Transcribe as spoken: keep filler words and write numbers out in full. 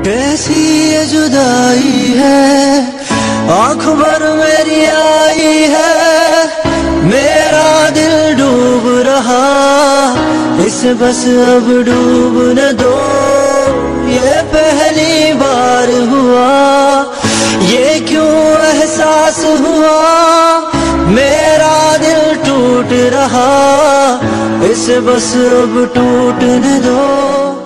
कैसी ये जुदाई है, आंखों भर मेरी आई है, मेरा दिल डूब रहा, इसे बस अब डूब न दो। ये पहली बार हुआ, ये क्यों एहसास हुआ, मेरा दिल टूट रहा, इसे बस अब टूटने दो।